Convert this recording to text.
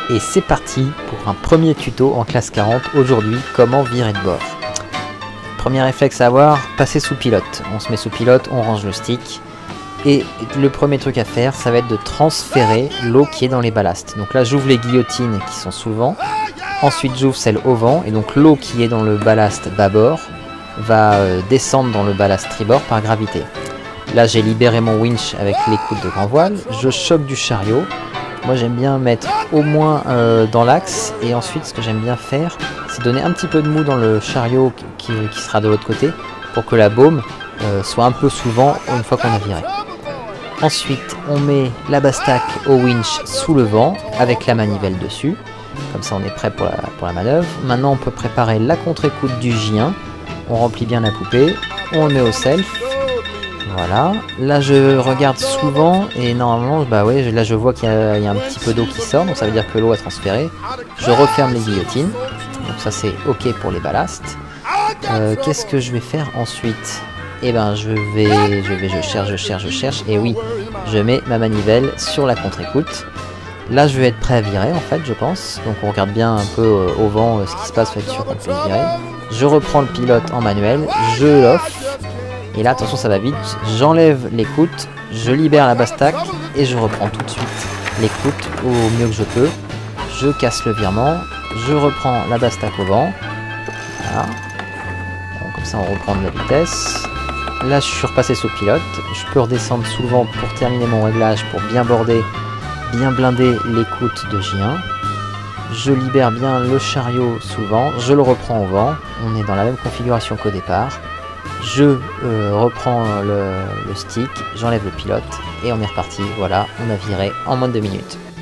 Et c'est parti pour un premier tuto en classe 40. Aujourd'hui, comment virer de bord. Premier réflexe à avoir, passer sous pilote. On se met sous pilote, on range le stick. Et le premier truc à faire, ça va être de transférer l'eau qui est dans les ballasts. Donc là, j'ouvre les guillotines qui sont sous le vent. Ensuite, j'ouvre celle au vent. Et donc l'eau qui est dans le ballast bâbord va descendre dans le ballast tribord par gravité. Là, j'ai libéré mon winch avec l'écoute de grand voile. Je choque du chariot. Moi, j'aime bien mettre au moins dans l'axe. Et ensuite, ce que j'aime bien faire, c'est donner un petit peu de mou dans le chariot qui sera de l'autre côté pour que la baume soit un peu sous le vent une fois qu'on a viré. Ensuite, on met la bastac au winch sous le vent avec la manivelle dessus. Comme ça, on est prêt pour la manœuvre. Maintenant, on peut préparer la contre-écoute du J1. On remplit bien la poupée. On le met au self. Voilà. Là, je regarde souvent et normalement, bah ouais, là, je vois qu'il y a un petit peu d'eau qui sort. Donc, ça veut dire que l'eau a transféré. Je referme les guillotines. Donc, ça, c'est OK pour les ballasts. Qu'est-ce que je vais faire ensuite ? Et ben je cherche, et oui, je mets ma manivelle sur la contre-écoute. Là je vais être prêt à virer en fait, je pense. Donc on regarde bien un peu au vent ce qui se passe pour être sûr qu'on peut virer. Je reprends le pilote en manuel, je l'offre, et là attention ça va vite, j'enlève l'écoute, je libère la bastac, et je reprends tout de suite l'écoute au mieux que je peux. Je casse le virement, je reprends la bastac au vent, voilà. Bon, comme ça on reprend de la vitesse. Là je suis repassé sous pilote, je peux redescendre sous le vent pour terminer mon réglage, pour bien border, bien blinder l'écoute de J1. Je libère bien le chariot sous le vent, je le reprends au vent, on est dans la même configuration qu'au départ. Je reprends le stick, j'enlève le pilote et on est reparti, voilà, on a viré en moins de 2 minutes.